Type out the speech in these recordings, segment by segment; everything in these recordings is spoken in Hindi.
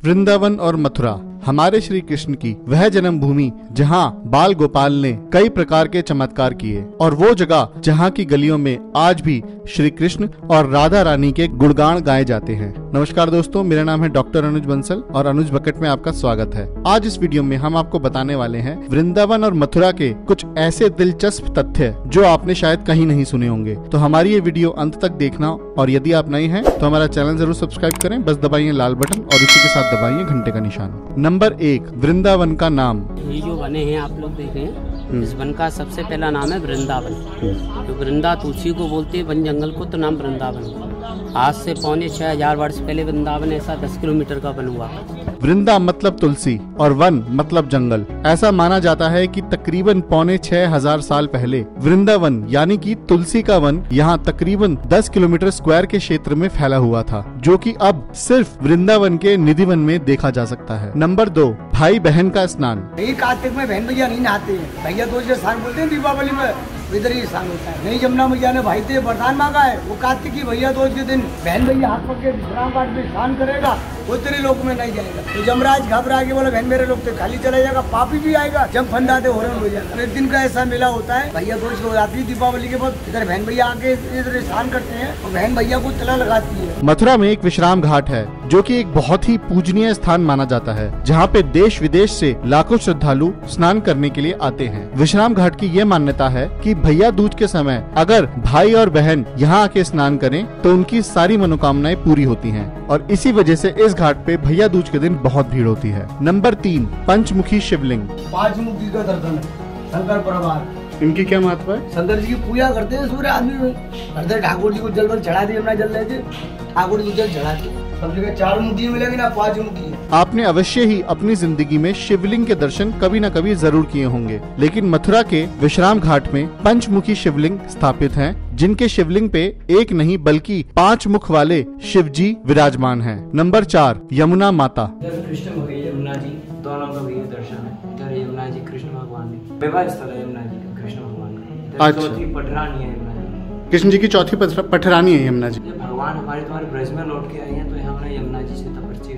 वृंदावन और मथुरा हमारे श्री कृष्ण की वह जन्मभूमि जहां बाल गोपाल ने कई प्रकार के चमत्कार किए और वो जगह जहां की गलियों में आज भी श्री कृष्ण और राधा रानी के गुणगान गाए जाते हैं। नमस्कार दोस्तों, मेरा नाम है डॉक्टर अनुज बंसल और अनुज बकेट में आपका स्वागत है। आज इस वीडियो में हम आपको बताने वाले हैं वृंदावन और मथुरा के कुछ ऐसे दिलचस्प तथ्य जो आपने शायद कहीं नहीं सुने होंगे। तो हमारी ये वीडियो अंत तक देखना और यदि आप नए हैं तो हमारा चैनल जरूर सब्सक्राइब करें। बस दबाइए लाल बटन और इसी के साथ दबाइए घंटे का निशान। नंबर 1, वृंदावन का नाम। ये जो वने हैं आप लोग देख रहे हैं, इस वन का सबसे पहला नाम है वृंदावन। तो वृंदा तुलसी को बोलते हैं, वन जंगल को, तो नाम वृंदावन। आज से 6,500 वर्ष पहले वृंदावन ऐसा 10 किलोमीटर का बन हुआ। वृंदा मतलब तुलसी और वन मतलब जंगल। ऐसा माना जाता है कि तकरीबन 6,500 साल पहले वृंदावन यानी कि तुलसी का वन यहाँ तकरीबन 10 किलोमीटर स्क्वायर के क्षेत्र में फैला हुआ था, जो कि अब सिर्फ वृंदावन के निधिवन में देखा जा सकता है। नंबर 2, भाई बहन का स्नान। कार्तिक में बहन भैया नहीं नहाते हैं, भैया दूज के स्नान बोलते हैं, दीपावली में इधर ही स्नान होता है। नहीं, जमुना मैया ने भाई से वरदान मांगा है, वो कार्तिक की भैया दूज के दिन बहन भैया हाथ पकड़ के विश्राम घाट में स्नान करेगा, वो तेरे लोक में नहीं जाएगा। तो जमराज घबरा के बोले बहन मेरे लोग तो खाली चला जाएगा, पापी भी आएगा, जब फंदाते हो रहे हो जाएगा। एक दिन का ऐसा मेला होता है, भैया दूज हो जाती है दीपावली के बाद, इधर बहन भैया आके इधर स्नान करते हैं और बहन भैया को तिलक लगाती है। मथुरा में एक विश्राम घाट है जो कि एक बहुत ही पूजनीय स्थान माना जाता है, जहाँ पे देश विदेश से लाखों श्रद्धालु स्नान करने के लिए आते हैं। विश्राम घाट की ये मान्यता है कि भैया दूज के समय अगर भाई और बहन यहाँ आके स्नान करें तो उनकी सारी मनोकामनाएं पूरी होती हैं और इसी वजह से इस घाट पे भैया दूज के दिन बहुत भीड़ होती है। नंबर 3, पंचमुखी शिवलिंग। 5 मुखी का दर्शन है, शंकर परिवार। इनकी क्या महत्व है? शंकर जी की पूजा करते हैं सूर्य आदमी, ठाकुर जी को जल चढ़ा दिए, अपना जल लेते ठाकुर जी को जल चढ़ाते। सब जगह 4 मुखी मिलेगी ना, 5 मुखी। आपने अवश्य ही अपनी जिंदगी में शिवलिंग के दर्शन कभी न कभी जरूर किए होंगे, लेकिन मथुरा के विश्राम घाट में पंचमुखी शिवलिंग स्थापित हैं, जिनके शिवलिंग पे एक नहीं बल्कि 5 मुख वाले शिव जी विराजमान हैं। नंबर 4, यमुना माता। कृष्ण भगवान यमुना जी दोनों का भी दर्शन है। इधर यमुना जी कृष्ण भगवान ने विवाह स्थल है, यमुना जी कृष्ण भगवान का। चौथी पटरानी है यमुना जी, कृष्ण जी की चौथी पटरानी है यमुना जी। भगवान हमारे तुम्हारे ब्रज में लौट के आए हैं, तो यहाँ हमने यमुना जी से तपस्या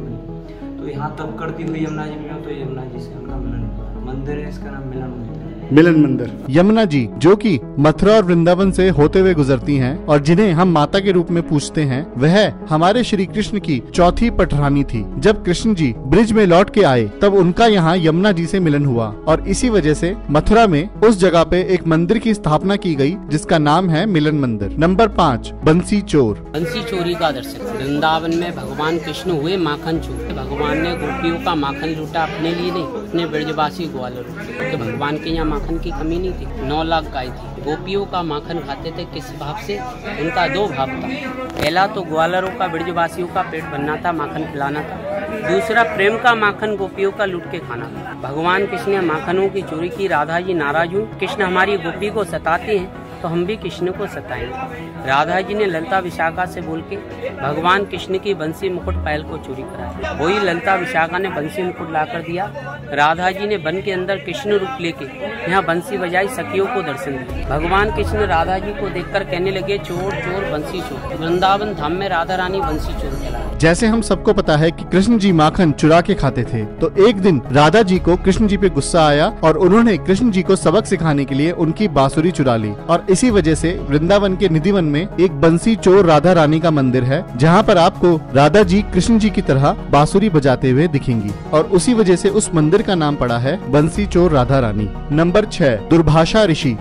कर, तो यहाँ तप करती हुई यमुना जी मिला, तो यमुना जी से उनका मिलन मंदिर है, इसका नाम मिलन मंदिर। मिलन मंदिर। यमुना जी जो कि मथुरा और वृंदावन से होते हुए गुजरती हैं और जिन्हें हम माता के रूप में पूजते हैं, वह हमारे श्री कृष्ण की चौथी पटरानी थी। जब कृष्ण जी ब्रिज में लौट के आए तब उनका यहाँ यमुना जी से मिलन हुआ और इसी वजह से मथुरा में उस जगह पे एक मंदिर की स्थापना की गई जिसका नाम है मिलन मंदिर। नंबर 5, बंसी चोर। बंसी चोरी का दर्शन। वृंदावन में भगवान कृष्ण हुए माखन चोर। भगवान ने गोपियों का माखन लूटा, अपने लिए नहीं, अपने ब्रजवासी ग्वालों के। भगवान के यहाँ माखन की कमी नहीं थी, 9 लाख गाय थी। गोपियों का माखन खाते थे, किस भाव से? उनका 2 भाव था। पहला तो ग्वालरों का, ब्रजवासियों का पेट भरना था, माखन खिलाना था। दूसरा प्रेम का माखन गोपियों का लूट के खाना था। भगवान कृष्ण ने माखनों की चोरी की। राधा जी नाराज हुई, कृष्ण हमारी गोपी को सताते हैं तो हम भी कृष्ण को सताएंगे। राधा जी ने ललिता विशाखा से बोल के भगवान कृष्ण की बंसी मुकुट पायल को चोरी कराया। वही ललिता विशाखा ने बंसी मुकुट लाकर दिया। राधा जी ने वन के अंदर कृष्ण रूप लेके यहाँ बंसी बजाई, सखियों को दर्शन दिया। भगवान कृष्ण राधा जी को देखकर कहने लगे, चोर चोर बंसी चोर। वृंदावन धाम में राधा रानी बंसी चोर कहलाए। जैसे हम सबको पता है कि कृष्ण जी माखन चुरा के खाते थे, तो एक दिन राधा जी को कृष्ण जी पे गुस्सा आया और उन्होंने कृष्ण जी को सबक सिखाने के लिए उनकी बांसुरी चुरा ली और इसी वजह से वृंदावन के निधिवन में एक बंसी चोर राधा रानी का मंदिर है, जहाँ पर आपको राधा जी कृष्ण जी की तरह बांसुरी बजाते हुए दिखेंगी और उसी वजह से उस मंदिर का नाम पड़ा है बंसी चोर राधा रानी। नंबर 6, दुर्भाषा ऋषि।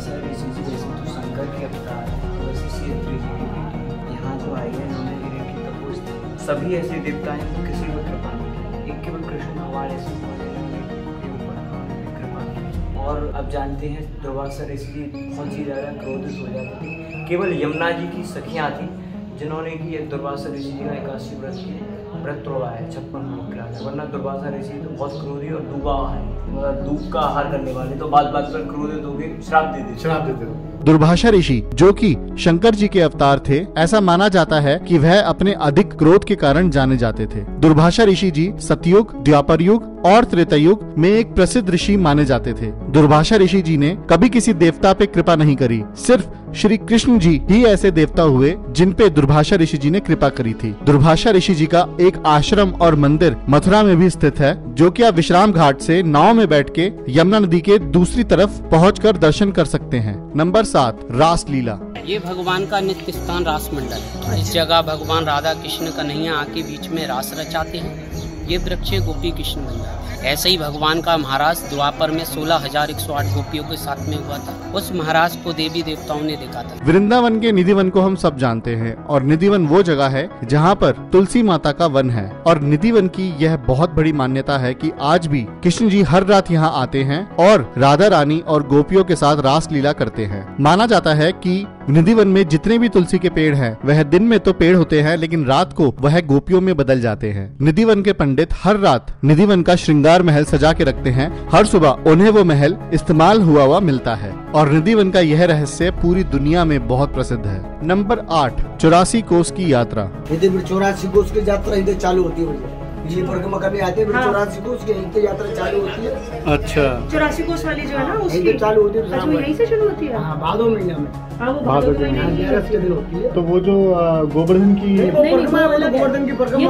सभी ऐसे देवता हैं तो किसी को कृपा नहीं, एक केवल कृष्ण भगवान ऐसे कृपा। और अब जानते हैं दुर्वासा ऋषि बहुत ही ज्यादा क्रोधित हो जाते थे। केवल यमुना जी की सखियां थी जिन्होंने कि दुर्वासा ऋषि जी का 81 व्रत तोड़वाया है, 56 भोग खिलाया। वरना दुर्वासा ऋषि तो बहुत क्रोधी और डूबा है, दूब का आहार करने वाले, तो बात बात पर क्रोधित होकर श्राप देते। दुर्भाषा ऋषि जो कि शंकर जी के अवतार थे, ऐसा माना जाता है कि वह अपने अधिक क्रोध के कारण जाने जाते थे। दुर्भाषा ऋषि जी सतयुग, द्वापर युग और त्रेता युग में एक प्रसिद्ध ऋषि माने जाते थे। दुर्भाषा ऋषि जी ने कभी किसी देवता पे कृपा नहीं करी, सिर्फ श्री कृष्ण जी ही ऐसे देवता हुए जिन पे दुर्भाषा ऋषि जी ने कृपा करी थी। दुर्भाषा ऋषि जी का एक आश्रम और मंदिर मथुरा में भी स्थित है, जो कि आप विश्राम घाट से नाव में बैठ के यमुना नदी के दूसरी तरफ पहुंचकर दर्शन कर सकते हैं। नंबर 7, रास लीला। ये भगवान का नित्य स्थान रास मंडल है। इस जगह भगवान राधा कृष्ण कन्हैया आके बीच में रास रचाते हैं। ये वृक्ष गोपी कृष्ण मंदिर। ऐसे ही भगवान का महाराज द्वापर में 16,108 गोपियों के साथ में हुआ था। उस महाराज को देवी देवताओं ने देखा था। वृंदावन के निधिवन को हम सब जानते हैं, और निधिवन वो जगह है जहाँ पर तुलसी माता का वन है। और निधिवन की यह बहुत बड़ी मान्यता है कि आज भी कृष्ण जी हर रात यहाँ आते हैं और राधा रानी और गोपियों के साथ रास लीला करते हैं। माना जाता है कि निधिवन में जितने भी तुलसी के पेड़ हैं, वह दिन में तो पेड़ होते हैं, लेकिन रात को वह गोपियों में बदल जाते हैं। निधिवन के पंडित हर रात निधिवन का श्रृंगार महल सजा के रखते हैं। हर सुबह उन्हें वो महल इस्तेमाल हुआ मिलता है, और निधिवन का यह रहस्य पूरी दुनिया में बहुत प्रसिद्ध है। नंबर 8, 84 कोस की यात्रा। 84 कोस की यात्रा इधर चालू होती है। ये परिक्रमा करने आते हैं, 84 कोस की यात्रा चालू होती है। अच्छा, 84 कोस वाली जो है ना, उसकी चालू होती है। अच्छा, वो यहीं से शुरू होती है। हाँ, भादो महीना में। वो भादो महीने 11 के दिन होती है। तो वो जो गोवर्धन की गोवर्धन की परिक्रमा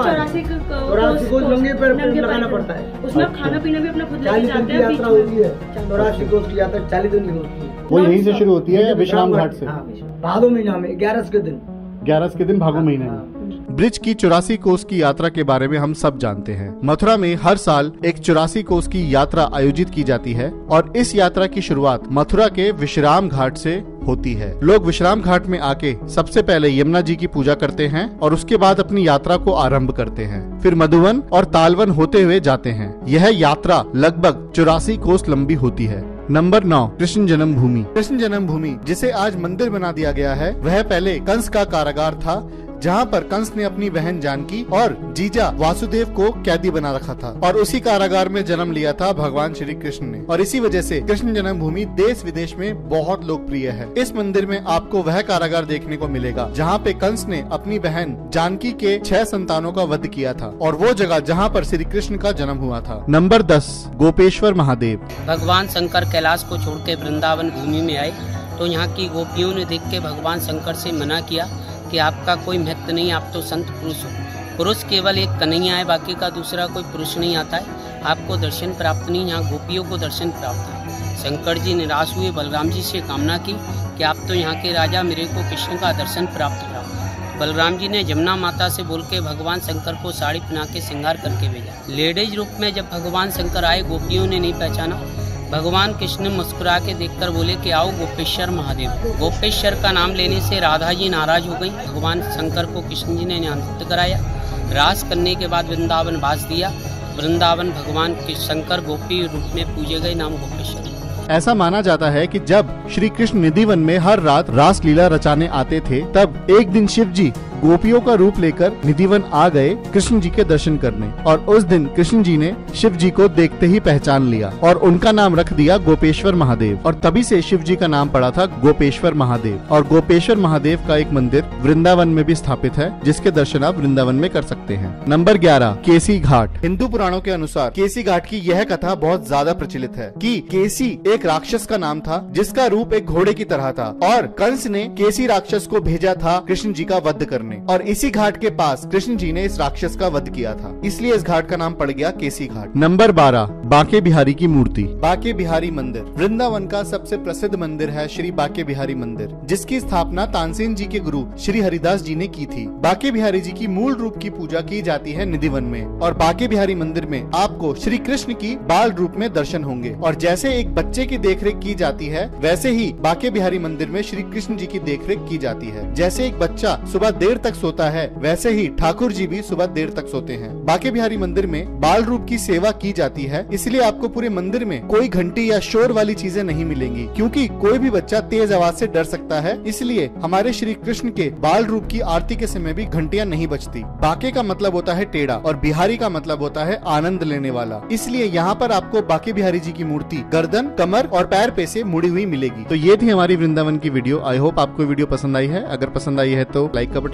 84 कोस नंगे पैर लगाना पड़ता है। उसमें खाना पीना भी अपना खुद लेके जाते हैं। यात्रा होती है 84 कोस की यात्रा 40 दिन की होती है। वो यहीं से शुरू होती है विश्राम घाट से। भादो महीना में 11 के दिन। 11 के दिन भागो महीने में। ब्रिज की 84 कोस की यात्रा के बारे में हम सब जानते हैं। मथुरा में हर साल एक 84 कोस की यात्रा आयोजित की जाती है, और इस यात्रा की शुरुआत मथुरा के विश्राम घाट से होती है। लोग विश्राम घाट में आके सबसे पहले यमुना जी की पूजा करते हैं और उसके बाद अपनी यात्रा को आरंभ करते हैं। फिर मधुवन और तालवन होते हुए जाते हैं। यह यात्रा लगभग 84 कोस लंबी होती है। नंबर 9, कृष्ण जन्मभूमि। कृष्ण जन्मभूमि जिसे आज मंदिर बना दिया गया है, वह पहले कंस का कारागार था, जहाँ पर कंस ने अपनी बहन जानकी और जीजा वासुदेव को कैदी बना रखा था, और उसी कारागार में जन्म लिया था भगवान श्री कृष्ण ने। और इसी वजह से कृष्ण जन्मभूमि देश विदेश में बहुत लोकप्रिय है। इस मंदिर में आपको वह कारागार देखने को मिलेगा जहाँ पे कंस ने अपनी बहन जानकी के 6 संतानों का वध किया था, और वो जगह जहाँ पर श्री कृष्ण का जन्म हुआ था। नंबर 10, गोपेश्वर महादेव। भगवान शंकर कैलाश को छोड़ के वृंदावन भूमि में आए, तो यहाँ की गोपियों ने देख के भगवान शंकर से मना किया कि आपका कोई महत्व नहीं, आप तो संत पुरुष हो। पुरुष केवल एक कन्हैया है, बाकी का दूसरा कोई पुरुष नहीं आता है। आपको दर्शन प्राप्त नहीं, यहाँ गोपियों को दर्शन प्राप्त है। शंकर जी निराश हुए, बलराम जी से कामना की कि आप तो यहाँ के राजा, मेरे को कृष्ण का दर्शन प्राप्त कराओ। बलराम जी ने जमुना माता से बोल के भगवान शंकर को साड़ी पहना के श्रृंगार करके भेजा। लेडीज रूप में जब भगवान शंकर आए, गोपियों ने नहीं पहचाना। भगवान कृष्ण मुस्कुरा के देखकर बोले कि आओ गोपेश्वर महादेव। गोपेश्वर का नाम लेने से राधा जी नाराज हो गई। भगवान शंकर को कृष्ण जी ने निमंत्रित कराया। रास करने के बाद वृंदावन वास दिया। वृंदावन भगवान के शंकर गोपी रूप में पूजे गए, नाम गोपेश्वर। ऐसा माना जाता है कि जब श्री कृष्ण निधिवन में हर रात रास लीला रचाने आते थे, तब एक दिन शिव जी गोपियों का रूप लेकर निधिवन आ गए कृष्ण जी के दर्शन करने, और उस दिन कृष्ण जी ने शिव जी को देखते ही पहचान लिया और उनका नाम रख दिया गोपेश्वर महादेव, और तभी से शिव जी का नाम पड़ा था गोपेश्वर महादेव। और गोपेश्वर महादेव का एक मंदिर वृंदावन में भी स्थापित है, जिसके दर्शन आप वृंदावन में कर सकते हैं। नंबर 11, केसी घाट। हिंदू पुराणों के अनुसार केसी घाट की यह कथा बहुत ज्यादा प्रचलित है कि केसी एक राक्षस का नाम था, जिसका रूप एक घोड़े की तरह था, और कंस ने केसी राक्षस को भेजा था कृष्ण जी का वध करने, और इसी घाट के पास कृष्ण जी ने इस राक्षस का वध किया था, इसलिए इस घाट का नाम पड़ गया केसी घाट। नंबर 12, बांके बिहारी की मूर्ति। बांके बिहारी मंदिर वृंदावन का सबसे प्रसिद्ध मंदिर है, श्री बांके बिहारी मंदिर, जिसकी स्थापना तानसेन जी के गुरु श्री हरिदास जी ने की थी। बांके बिहारी जी की मूल रूप की पूजा की जाती है निधिवन में, और बांके बिहारी मंदिर में आपको श्री कृष्ण की बाल रूप में दर्शन होंगे। और जैसे एक बच्चे की देखरेख की जाती है, वैसे ही बांके बिहारी मंदिर में श्री कृष्ण जी की देखरेख की जाती है। जैसे एक बच्चा सुबह देर तक सोता है, वैसे ही ठाकुर जी भी सुबह देर तक सोते हैं। बांके बिहारी मंदिर में बाल रूप की सेवा की जाती है, इसलिए आपको पूरे मंदिर में कोई घंटी या शोर वाली चीजें नहीं मिलेंगी, क्योंकि कोई भी बच्चा तेज आवाज से डर सकता है। इसलिए हमारे श्री कृष्ण के बाल रूप की आरती के समय भी घंटियां नहीं बजती। बांके का मतलब होता है टेढ़ा, और बिहारी का मतलब होता है आनंद लेने वाला, इसलिए यहाँ पर आपको बांके बिहारी जी की मूर्ति गर्दन, कमर और पैर पे से मुड़ी हुई मिलेगी। तो ये थी हमारी वृंदावन की वीडियो। आई होप आपको वीडियो पसंद आई है। अगर पसंद आई है तो लाइक का बटन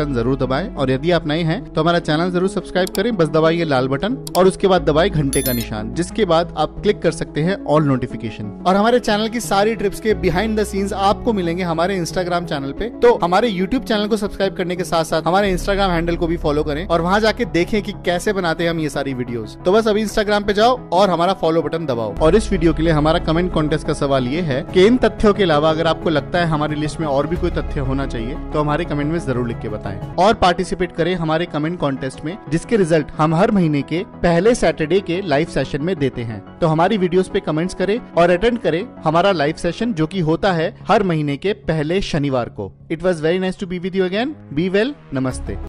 बटन जरूर दबाएं और यदि आप नए हैं तो हमारा चैनल जरूर सब्सक्राइब करें। बस दबाइए लाल बटन और उसके बाद दबाइए घंटे का निशान, जिसके बाद आप क्लिक कर सकते हैं ऑल नोटिफिकेशन। और हमारे चैनल की सारी ट्रिप्स के बिहाइंड द सीन्स आपको मिलेंगे हमारे इंस्टाग्राम चैनल पे। तो हमारे यूट्यूब चैनल को सब्सक्राइब करने के साथ साथ हमारे इंस्टाग्राम हैंडल को भी फॉलो करें और वहां जाके देखें कि कैसे बनाते हैं हम ये सारी वीडियोस। तो बस अभी इंस्टाग्राम पे जाओ और हमारा फॉलो बटन दबाओ। और इस वीडियो के लिए हमारा कमेंट कॉन्टेस्ट का सवाल ये है कि इन तथ्यों के अलावा अगर आपको लगता है हमारी लिस्ट में और भी कोई तथ्य होना चाहिए तो हमारे कमेंट में जरूर लिख के बताएं और पार्टिसिपेट करें हमारे कमेंट कॉन्टेस्ट में, जिसके रिजल्ट हम हर महीने के पहले सैटरडे के लाइव सेशन में देते हैं। तो हमारी वीडियोस पे कमेंट्स करें और अटेंड करें हमारा लाइव सेशन, जो कि होता है हर महीने के पहले शनिवार को। It was very nice to be with you again. Be well, नमस्ते।